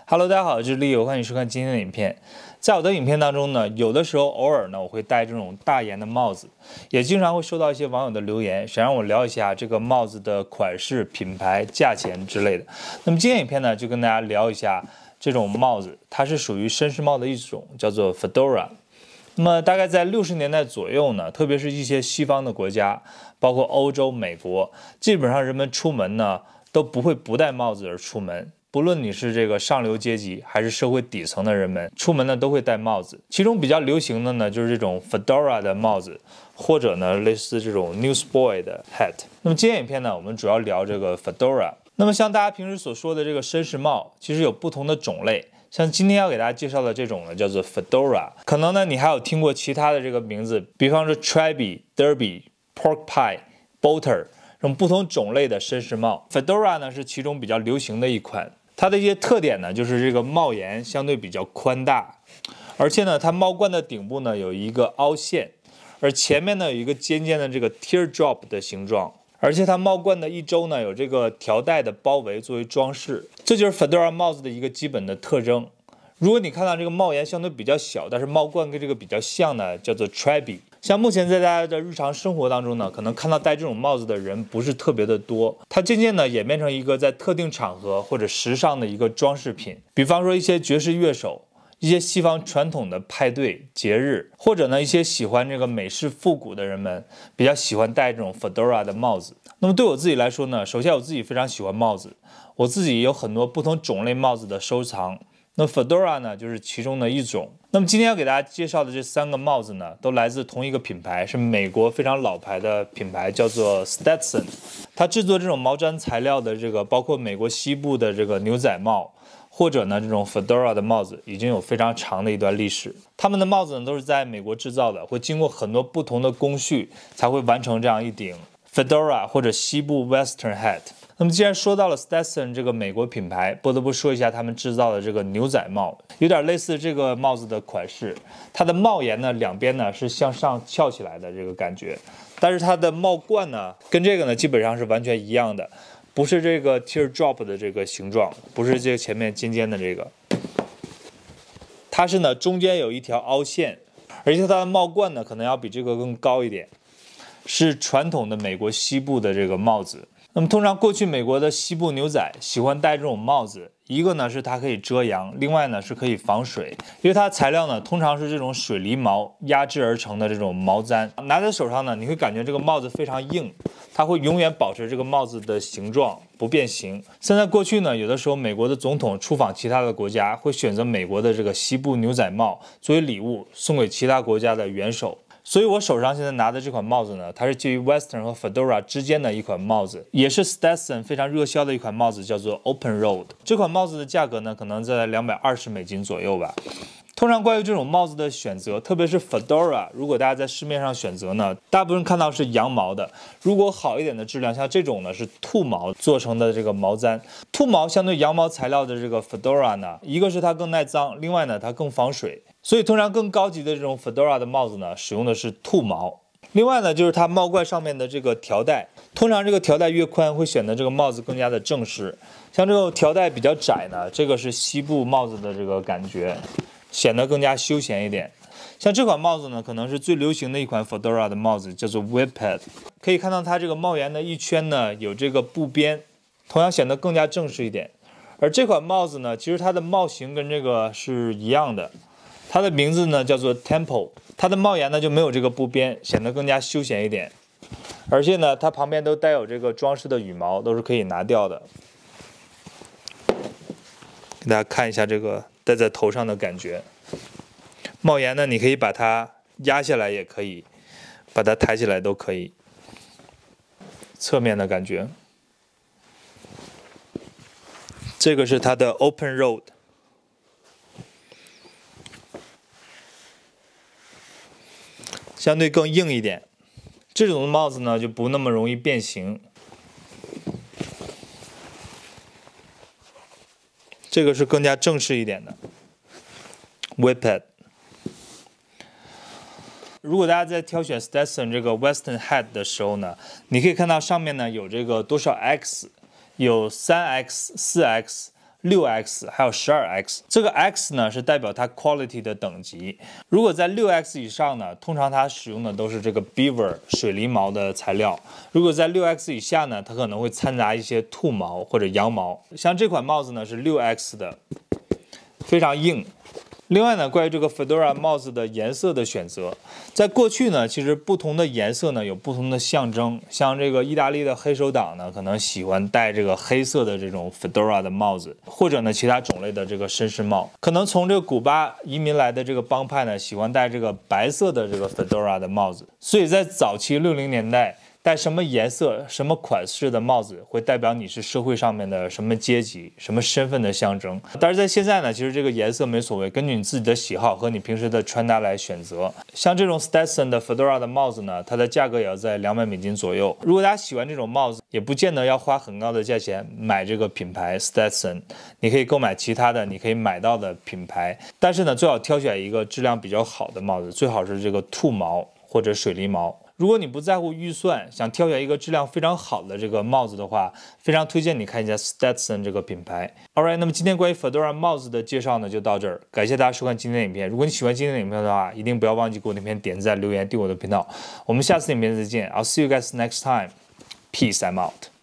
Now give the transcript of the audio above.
Hello， 大家好，我是 Leo， 欢迎收看今天的影片。在我的影片当中呢，有的时候偶尔呢，我会戴这种大檐的帽子，也经常会收到一些网友的留言，想让我聊一下这个帽子的款式、品牌、价钱之类的。那么今天影片呢，就跟大家聊一下这种帽子，它是属于绅士帽的一种，叫做 Fedora。那么大概在60年代左右呢，特别是一些西方的国家，包括欧洲、美国，基本上人们出门呢都不会不戴帽子而出门。不论你是这个上流阶级还是社会底层的人们，出门呢都会戴帽子。其中比较流行的呢就是这种 Fedora 的帽子，或者呢类似这种 Newsboy 的 hat。那么今天影片呢，我们主要聊这个 Fedora。那么像大家平时所说的这个绅士帽，其实有不同的种类。像今天要给大家介绍的这种呢，叫做 Fedora。可能呢你还有听过其他的这个名字，比方说 Derby、Pork Pie、Boater 这种不同种类的绅士帽。Fedora 呢是其中比较流行的一款。它的一些特点呢，就是这个帽檐相对比较宽大，而且呢，它帽冠的顶部呢有一个凹陷，而前面呢有一个尖尖的这个 teardrop 的形状，而且它帽冠的一周呢有这个条带的包围作为装饰，这就是 Fedora 帽子的一个基本的特征。如果你看到这个帽檐相对比较小，但是帽冠跟这个比较像呢，叫做 Traby。像目前在大家的日常生活当中呢，可能看到戴这种帽子的人不是特别的多，它渐渐的演变成一个在特定场合或者时尚的一个装饰品。比方说一些爵士乐手，一些西方传统的派对节日，或者呢一些喜欢这个美式复古的人们，比较喜欢戴这种 Fedora 的帽子。那么对我自己来说呢，首先我自己非常喜欢帽子，我自己有很多不同种类帽子的收藏。那 Fedora 呢，就是其中的一种。那么今天要给大家介绍的这3个帽子呢，都来自同一个品牌，是美国非常老牌的品牌，叫做 Stetson。它制作这种毛毡材料的这个，包括美国西部的这个牛仔帽，或者呢这种 Fedora 的帽子，已经有非常长的一段历史。他们的帽子呢都是在美国制造的，会经过很多不同的工序，才会完成这样一顶 Fedora 或者西部 Western hat。那么既然说到了 Stetson 这个美国品牌，不得不说一下他们制造的这个牛仔帽，有点类似这个帽子的款式。它的帽檐呢两边呢是向上翘起来的这个感觉，但是它的帽冠呢跟这个呢基本上是完全一样的，不是这个 teardrop 的这个形状，不是这个前面尖尖的这个，它是呢中间有一条凹陷，而且它的帽冠呢可能要比这个更高一点，是传统的美国西部的这个帽子。那么通常过去美国的西部牛仔喜欢戴这种帽子，一个呢是它可以遮阳，另外呢是可以防水，因为它的材料呢通常是这种水狸毛压制而成的这种毛毡，拿在手上呢你会感觉这个帽子非常硬，它会永远保持这个帽子的形状不变形。现在过去呢，有的时候美国的总统出访其他的国家，会选择美国的这个西部牛仔帽作为礼物送给其他国家的元首。所以我手上现在拿的这款帽子呢，它是介于 Western 和 Fedora 之间的一款帽子，也是 Stetson 非常热销的一款帽子，叫做 Open Road。这款帽子的价格呢，可能在$220左右吧。通常关于这种帽子的选择，特别是 Fedora， 如果大家在市面上选择呢，大部分看到是羊毛的。如果好一点的质量，像这种呢是兔毛做成的这个毛毡。兔毛相对羊毛材料的这个 Fedora 呢，一个是它更耐脏，另外呢它更防水。所以通常更高级的这种 Fedora 的帽子呢，使用的是兔毛。另外呢，就是它帽冠上面的这个条带，通常这个条带越宽，会显得这个帽子更加的正式。像这种条带比较窄呢，这个是西部帽子的这个感觉，显得更加休闲一点。像这款帽子呢，可能是最流行的一款 Fedora 的帽子，叫做 Whippet。可以看到它这个帽檐的一圈呢，有这个布边，同样显得更加正式一点。而这款帽子呢，其实它的帽型跟这个是一样的。它的名字呢叫做 Temple， 它的帽檐呢就没有这个布边，显得更加休闲一点。而且呢，它旁边都带有这个装饰的羽毛，都是可以拿掉的。给大家看一下这个戴在头上的感觉。帽檐呢，你可以把它压下来，也可以把它抬起来，都可以。侧面的感觉，这个是它的 Open Road。相对更硬一点，这种的帽子呢就不那么容易变形。这个是更加正式一点的 Whippet。如果大家在挑选 Stetson 这个 Western hat 的时候呢，你可以看到上面呢有这个多少 X，有3X、4X、 6X 还有12X。这个 X 呢是代表它 quality 的等级。如果在6X 以上呢，通常它使用的都是这个 beaver 水狸毛的材料。如果在6X 以下呢，它可能会掺杂一些兔毛或者羊毛。像这款帽子呢是6X 的，非常硬。另外呢，关于这个 Fedora 帽子的颜色的选择，在过去呢，其实不同的颜色呢有不同的象征。像这个意大利的黑手党呢，可能喜欢戴这个黑色的这种 Fedora 的帽子，或者呢其他种类的这个绅士帽。可能从这个古巴移民来的这个帮派呢，喜欢戴这个白色的这个 Fedora 的帽子。所以在早期60年代，戴什么颜色、什么款式的帽子，会代表你是社会上面的什么阶级、什么身份的象征。但是在现在呢，其实这个颜色没所谓，根据你自己的喜好和你平时的穿搭来选择。像这种 Stetson 的 Fedora 的帽子呢，它的价格也要在$200左右。如果大家喜欢这种帽子，也不见得要花很高的价钱买这个品牌 Stetson， 你可以购买其他的你可以买到的品牌。但是呢，最好挑选一个质量比较好的帽子，最好是这个兔毛或者水狸毛。如果你不在乎预算，想挑选一个质量非常好的这个帽子的话，非常推荐你看一下 Stetson 这个品牌。Alright， 那么今天关于 Fedora 帽子的介绍呢就到这儿，感谢大家收看今天的影片。如果你喜欢今天的影片的话，一定不要忘记给我的影片点赞、留言、订阅我的频道。我们下次影片再见。I'll see you guys next time. Peace. I'm out.